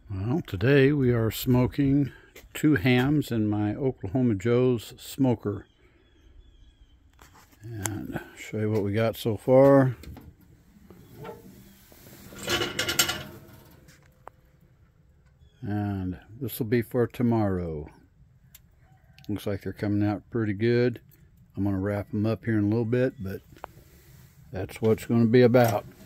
Well, today we are smoking 2 hams in my Oklahoma Joe's smoker. And show you what we got so far. And this will be for tomorrow. Looks like they're coming out pretty good. I'm going to wrap them up here in a little bit, but that's what it's going to be about.